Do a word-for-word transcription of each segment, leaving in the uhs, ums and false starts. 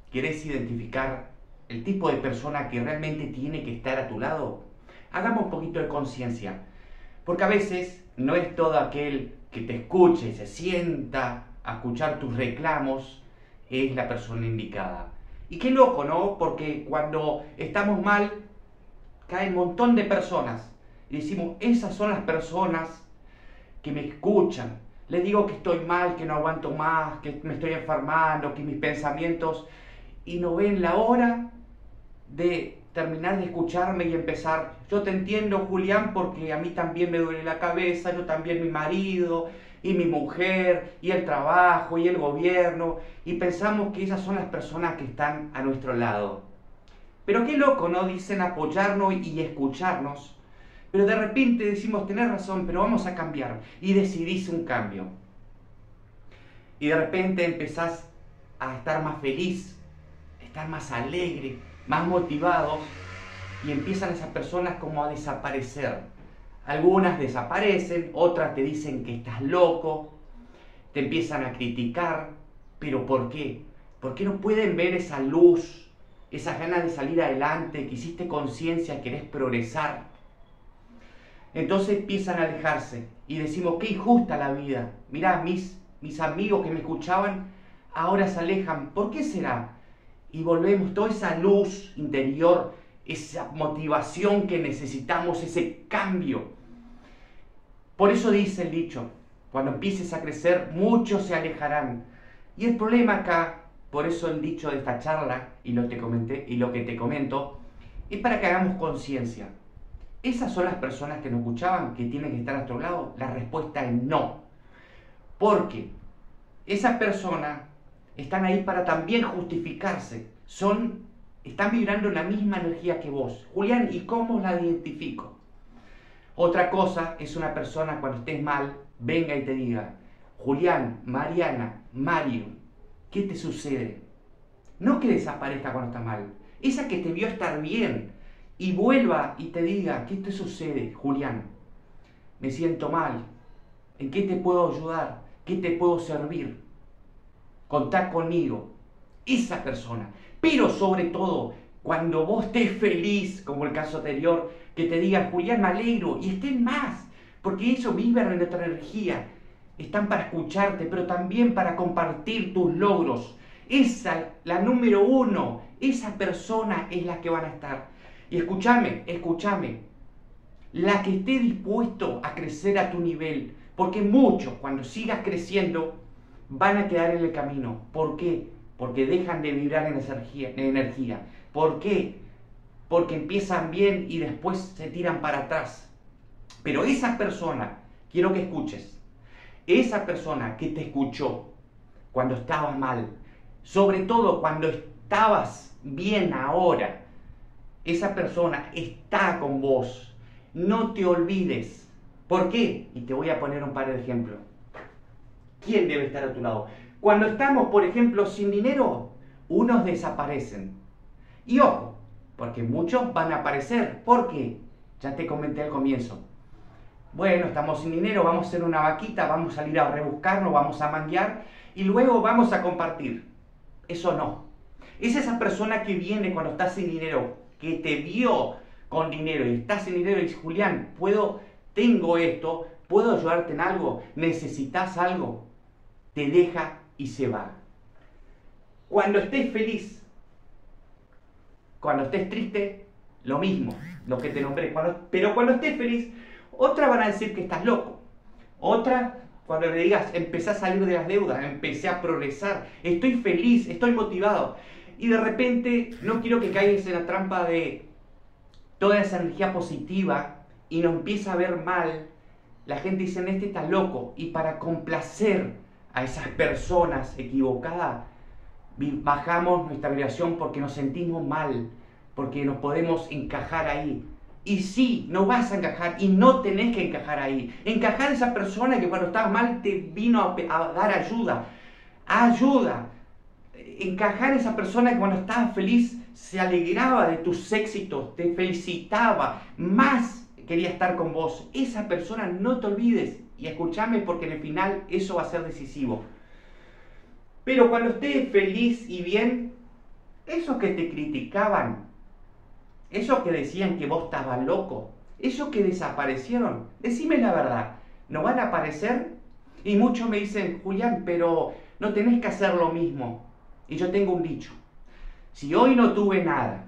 ¿Querés identificar el tipo de persona que realmente tiene que estar a tu lado? Hagamos un poquito de conciencia, porque a veces no es todo aquel que te escuche, se sienta a escuchar tus reclamos, es la persona indicada. Y qué loco, ¿no? Porque cuando estamos mal, cae un montón de personas y decimos, esas son las personas que me escuchan. Les digo que estoy mal, que no aguanto más, que me estoy enfermando, que mis pensamientos... Y no ven la hora de terminar de escucharme y empezar. Yo te entiendo, Julián, porque a mí también me duele la cabeza, yo también, mi marido, y mi mujer, y el trabajo, y el gobierno, y pensamos que esas son las personas que están a nuestro lado. Pero qué loco, ¿no? Dicen apoyarnos y escucharnos, pero de repente decimos, tenés razón, pero vamos a cambiar, y decidís un cambio. Y de repente empezás a estar más feliz, estar más alegre, más motivados, y empiezan esas personas como a desaparecer. Algunas desaparecen, otras te dicen que estás loco, te empiezan a criticar, pero ¿por qué? ¿Por qué no pueden ver esa luz, esas ganas de salir adelante, que hiciste conciencia, querés progresar? Entonces empiezan a alejarse y decimos, qué injusta la vida. Mirá, mis, mis amigos que me escuchaban ahora se alejan. ¿Por qué será? Y volvemos, toda esa luz interior, esa motivación que necesitamos, ese cambio. Por eso dice el dicho, cuando empieces a crecer, muchos se alejarán. Y el problema acá, por eso el dicho de esta charla, y lo, te comenté, y lo que te comento, es para que hagamos conciencia. ¿Esas son las personas que nos escuchaban, que tienen que estar a nuestro lado? La respuesta es no. Porque esas personas están ahí para también justificarse. Son, están vibrando en la misma energía que vos. Julián, ¿y cómo la identifico? Otra cosa es una persona cuando estés mal, venga y te diga, Julián, Mariana, Mario, ¿qué te sucede? No que desaparezca cuando está mal. Esa que te vio estar bien y vuelva y te diga, ¿qué te sucede, Julián? Me siento mal. ¿En qué te puedo ayudar? ¿Qué te puedo servir? Contá conmigo. Esa persona. Pero sobre todo, cuando vos estés feliz, como el caso anterior, que te digan, Julián, me alegro, y estén más, porque ellos viven en nuestra energía. Están para escucharte, pero también para compartir tus logros. Esa, la número uno, esa persona es la que van a estar. Y escúchame, escúchame, la que esté dispuesto a crecer a tu nivel, porque muchos, cuando sigas creciendo, van a quedar en el camino. ¿Por qué? Porque dejan de vibrar en energía. En energía. ¿Por qué? Porque empiezan bien y después se tiran para atrás. Pero esa persona, quiero que escuches, esa persona que te escuchó cuando estabas mal, sobre todo cuando estabas bien ahora, esa persona está con vos. No te olvides. ¿Por qué? Y te voy a poner un par de ejemplos. ¿Quién debe estar a tu lado? Cuando estamos, por ejemplo, sin dinero, unos desaparecen. Y ojo, porque muchos van a aparecer. ¿Por qué? Ya te comenté al comienzo. Bueno, estamos sin dinero, vamos a hacer una vaquita, vamos a salir a rebuscarnos, vamos a manguear y luego vamos a compartir. Eso no. Es esa persona que viene cuando estás sin dinero, que te vio con dinero y estás sin dinero y dice, Julián, puedo, tengo esto, puedo ayudarte en algo, necesitas algo, te deja y se va. Cuando estés feliz, cuando estés triste, lo mismo, lo que te nombré, cuando, pero cuando estés feliz, otra van a decir que estás loco, otra cuando le digas, empecé a salir de las deudas, empecé a progresar, estoy feliz, estoy motivado. Y de repente, no quiero que caigas en la trampa de toda esa energía positiva y nos empieza a ver mal. La gente dice, este está loco. Y para complacer a esas personas equivocadas, bajamos nuestra vibración porque nos sentimos mal, porque nos podemos encajar ahí. Y sí, no vas a encajar y no tenés que encajar ahí. Encajar a esa persona que cuando estabas mal te vino a, a dar ayuda. Ayuda. Encajar a esa persona que cuando estabas feliz se alegraba de tus éxitos, te felicitaba, más quería estar con vos. Esa persona no te olvides y escúchame porque en el final eso va a ser decisivo. Pero cuando estés feliz y bien, Esos que te criticaban, esos que decían que vos estabas loco, esos que desaparecieron, decime la verdad, ¿no van a aparecer? Y muchos me dicen, Julián, pero no tenés que hacer lo mismo. Y yo tengo un dicho, si hoy no tuve nada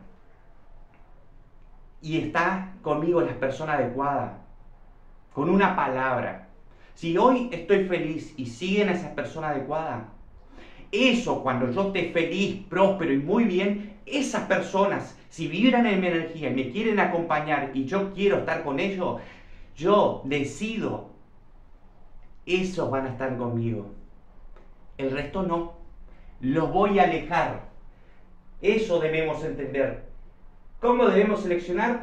y está conmigo la persona adecuada, con una palabra, si hoy estoy feliz y siguen a esa persona adecuada, eso cuando yo esté feliz, próspero y muy bien, esas personas, si vibran en mi energía y me quieren acompañar y yo quiero estar con ellos, yo decido, esos van a estar conmigo. El resto no. Los voy a alejar. Eso debemos entender. ¿Cómo debemos seleccionar?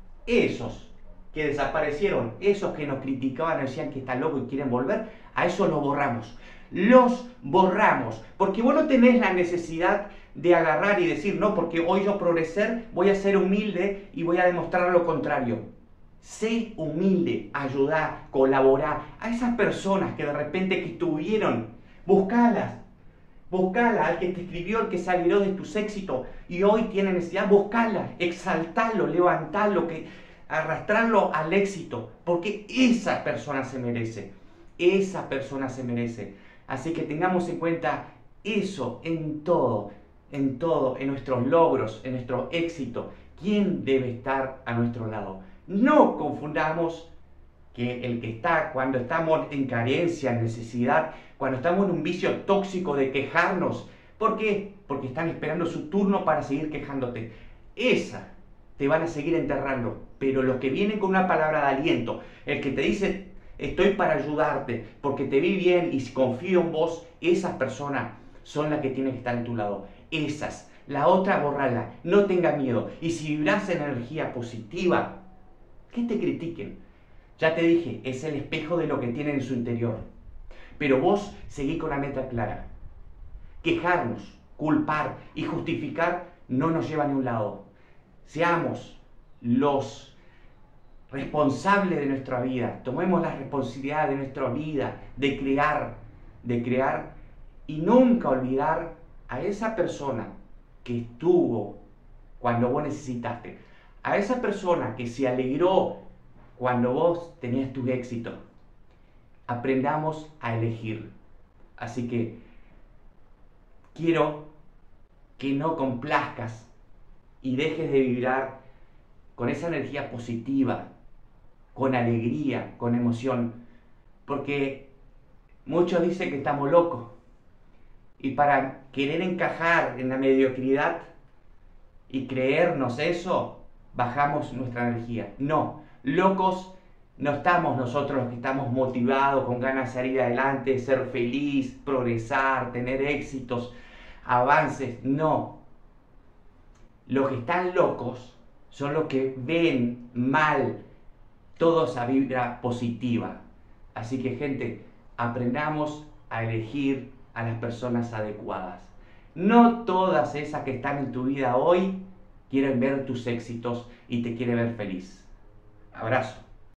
Esos que desaparecieron, esos que nos criticaban, decían que está loco y quieren volver, a esos los borramos. Los borramos. Porque vos no tenés la necesidad de agarrar y decir, no, porque hoy yo progresé, voy a ser humilde y voy a demostrar lo contrario. Sé humilde, ayudá, colaborá. A esas personas que de repente que estuvieron, buscalas. Buscala al que te escribió, el que se alegró de tus éxitos y hoy tiene necesidad, buscala, exaltalo, levantalo, que, arrastrarlo al éxito, porque esa persona se merece, esa persona se merece. Así que tengamos en cuenta eso en todo, en todo, en nuestros logros, en nuestro éxito. ¿Quién debe estar a nuestro lado? No confundamos que el que está cuando estamos en carencia, en necesidad, cuando estamos en un vicio tóxico de quejarnos. ¿Por qué? Porque están esperando su turno para seguir quejándote. Esa te van a seguir enterrando. Pero los que vienen con una palabra de aliento, el que te dice, estoy para ayudarte, porque te vi bien y confío en vos, esas personas son las que tienen que estar en tu lado. Esas. La otra, borrala. No tenga miedo. Y si vibras en energía positiva, que te critiquen. Ya te dije, es el espejo de lo que tiene en su interior. Pero vos seguí con la meta clara. Quejarnos, culpar y justificar no nos lleva a ningún lado. Seamos los responsables de nuestra vida. Tomemos la responsabilidad de nuestra vida, de crear, de crear y nunca olvidar a esa persona que estuvo cuando vos necesitaste. A esa persona que se alegró cuando vos tenías tu éxito. Aprendamos a elegir. Así que quiero que no complazcas y dejes de vibrar con esa energía positiva, con alegría, con emoción. Porque muchos dicen que estamos locos. Y para querer encajar en la mediocridad y creernos eso, bajamos nuestra energía. No. Locos no estamos nosotros los que estamos motivados, con ganas de salir adelante, ser feliz, progresar, tener éxitos, avances. No. Los que están locos son los que ven mal toda esa vibra positiva. Así que, gente, aprendamos a elegir a las personas adecuadas. No todas esas que están en tu vida hoy quieren ver tus éxitos y te quieren ver feliz. Abrazo.